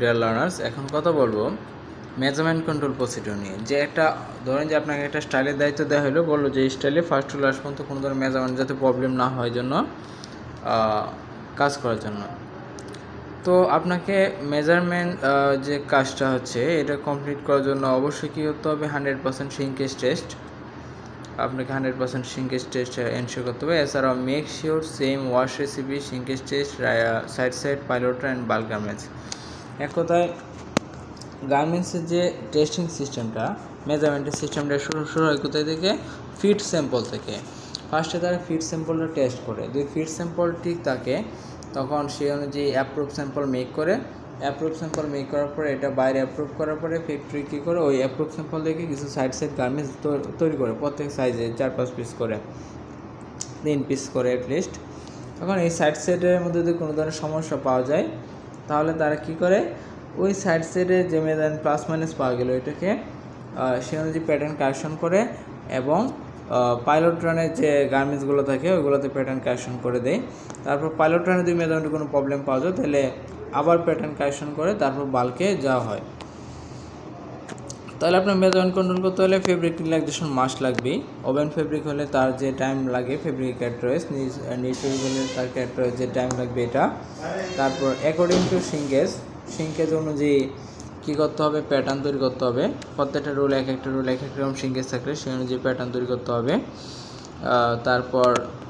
Dear learners, এখন কথা বলবো মেজারমেন্ট কন্ট্রোল প্রসিডিউর নিয়ে। যে একটা ধরেন যে আপনাকে একটা স্টাইলের দায়িত্ব দেওয়া হলো, বললো যে এই স্টাইলে ফার্স্ট টু লাস্ট পর্যন্ত কোনো ধরনের মেজারমেন্ট যাতে প্রবলেম না হয় জন্য কাজ করার জন্য। তো আপনাকে মেজারমেন্ট যে কাজটা হচ্ছে এটা কমপ্লিট করার জন্য অবশ্যই কী করতে হবে, 100% শ্রিঙ্কেজ টেস্ট। আপনাকে 100% শ্রিঙ্কেজ টেস্ট এনশিওর করতে হবে। এছাড়াও make sure same wash recipe, shrinkage test, side pilot and bulk garments. এক কথায় গার্মেন্টসের যে টেস্টিং সিস্টেমটা, মেজারমেন্টের সিস্টেমটা শুরু হয় কোথায় থেকে, ফিট স্যাম্পল থেকে। ফার্স্টে তারা ফিট স্যাম্পলটা টেস্ট করে, যদি ফিট স্যাম্পল ঠিক থাকে তখন সেই অনুযায়ী অ্যাপ্রুভ স্যাম্পল মেক করে। অ্যাপ্রুভ স্যাম্পল মেক করার পরে এটা বাইরে অ্যাপ্রুভ করার পরে ফ্যাক্টরি কী করে, ওই অ্যাপ্রুভ স্যাম্পল থেকে কিছু সাইড গার্মেন্টস তৈরি করে, প্রত্যেক সাইজে 4-5 পিস করে, 3 পিস করে অ্যাটলিস্ট। তখন এই সাইড সেটের মধ্যে যদি কোনো ধরনের সমস্যা পাওয়া যায় তাহলে তারা কী করে, ওই সাইড সেটে যে মেজারমেন্ট প্লাস মাইনাস পাওয়া গেল এটাকে সে অনুযায়ী প্যাটার্ন কারেকশন করে, এবং পাইলট রানের যে গার্মেন্টসগুলো থাকে ওইগুলোতে প্যাটার্ন কারেকশন করে দেয়। তারপর পাইলট রানে যদি মেজারমেন্টে কোনো প্রবলেম পাওয়া যায় তাহলে আবার প্যাটার্ন কারেকশন করে তারপর বাল্কে যাওয়া হয়। তাহলে আপনার মেজারমেন্ট কন্ট্রোল করতে হলে ফেব্রিক রিল্যাক্সেশন মাস্ট লাগবেই। ওভেন ফেব্রিক হলে তার যে টাইম লাগে ফেব্রিক ক্যারেক্টারাইজ, নিজ ফেব্রিক হলে তার ক্যারেক্টারাইজ যে টাইম লাগবে এটা। তারপর অ্যাকর্ডিং টু সিঙ্কেজ অনুযায়ী কী করতে হবে, প্যাটার্ন তৈরি করতে হবে। প্রত্যেকটা রুল এক একটা রকম সিঙ্কেজ থাকলে সেই অনুযায়ী প্যাটার্ন তৈরি করতে হবে। তারপর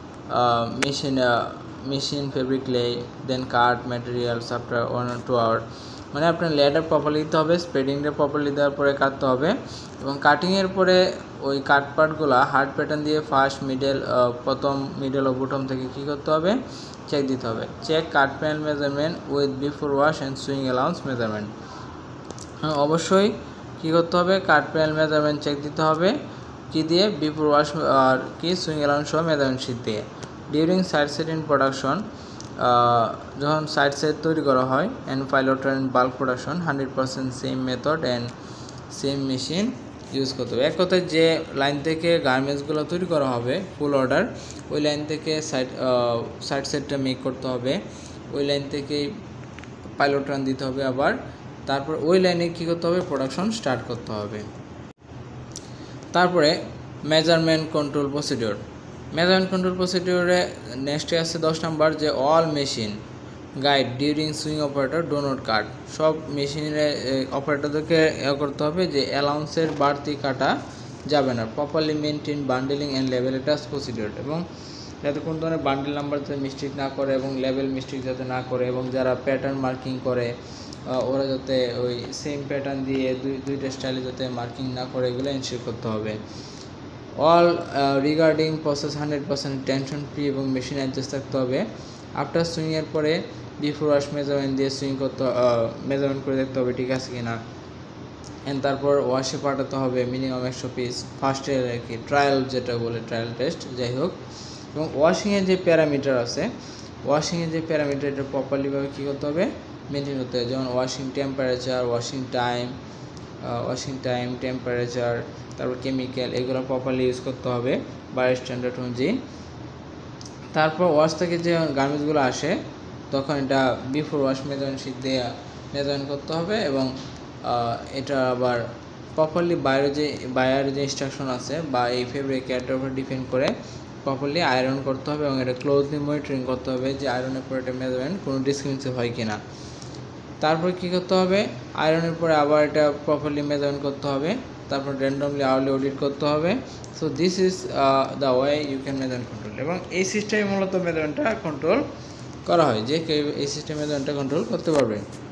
machine fabric lay, then cut materials after 1 or 2 hours। মানে আপনার লেয়ারটা প্রপারলি দিতে হবে, স্প্রেডিংটা প্রপারলি দেওয়ার পরে কাটতে হবে, এবং কাটিংয়ের পরে ওই কাট পার্টগুলো হার্ড প্যাটার্ন দিয়ে ফার্স্ট প্রথম মিডল ও বটম থেকে কী করতে হবে, চেক দিতে হবে। Check cut panel measurement with before wash and sewing allowance measurement. অবশ্যই কী করতে হবে, কাট প্যানেল মেজারমেন্ট চেক দিতে হবে কী দিয়ে, বিফোর ওয়াশ আর কি সুইং অ্যালাউন্স সহ মেজারমেন্ট শিট দিয়ে। During side set in production, যখন সাইড সেট তৈরি করা হয়, and pilot and bulk production 100% same method and same machine use করতে হবে। এক কথায় যে লাইন থেকে গার্মেন্টসগুলো তৈরি করা হবে ফুল অর্ডার, ওই লাইন থেকে সাইড সেটটা মেক করতে হবে, ওই লাইন থেকেই পাইলট রান দিতে হবে আবার, তারপর ওই লাইনে কী করতে হবে, প্রোডাকশন স্টার্ট করতে হবে। তারপরে measurement control procedure. Measurement control প্রসিডিওরে নেক্সটে আছে 10 নাম্বার, যে all machine guide during sewing operator do not cut. সব মেশিনের অপারেটরদেরকে করতে হবে যে অ্যালাউন্সের বাড়তি কাটা যাবে না। Properly maintain bundling and level task procedure, এবং যাতে কোনো ধরনের বান্ডেল নাম্বার যাতে মিস্টেক না করে এবং লেভেল মিস্টেক যাতে না করে, এবং যারা প্যাটার্ন মার্কিং করে ওরা যাতে ওই সেম প্যাটার্ন দিয়ে দুইটা স্টাইলে যাতে মার্কিং না করে, এগুলো এনশিওর করতে হবে। All regarding process 100% tension free এবং মেশিন অ্যাডজাস্ট থাকতে হবে। আফটার সুইংয়ের পরে বিফোর ওয়াশ মেজারমেন্ট দিয়ে সুইং করতে, মেজারমেন্ট করে দেখতে হবে ঠিক আছে কি না, অ্যান্ড তারপর ওয়াশে পাঠাতে হবে মিনিমাম 100 পিস। ফার্স্টে আর কি ট্রায়াল, যেটা বলে ট্রায়াল টেস্ট, যাই হোক। এবং ওয়াশিংয়ের যে প্যারামিটার আছে, এটা প্রপারলিভাবে কী করতে হবে, মেনটেন করতে হবে। যেমন washing temperature, washing time, temperature, তারপর কেমিক্যাল, এগুলো প্রপারলি ইউজ করতে হবে বাইরের স্ট্যান্ডার্ড অনুযায়ী। তারপর ওয়াশ থেকে যে গার্মেন্টসগুলো আসে তখন এটা বিফোর ওয়াশ মেজারমেন্ট শিট দিয়ে মেজারমেন্ট করতে হবে, এবং এটা আবার প্রপারলি বাইরের যে ইনস্ট্রাকশন আছে বা এই ফেব্রিক ক্যারেক্টার উপর ডিপেন্ড করে প্রপারলি আয়রন করতে হবে, এবং এটা ক্লোজলি মনিটরিং করতে হবে যে আয়রনের পরে এটা মেজারমেন্ট কোনো ডিসক্রিমিনেন্সি হয় কি না। তারপর কী করতে হবে, আয়রনের পরে আবার এটা প্রপারলি মেজারমেন্ট করতে হবে, তারপর র্যান্ডমলি আওয়ারলি অডিট করতে হবে। So this is the way you can measurement control, এবং এই সিস্টেমে মূলত মেজারমেন্টটা কন্ট্রোল করা হয়, যে কেউ এই সিস্টেমে মেজারমেন্টটা কন্ট্রোল করতে পারবে।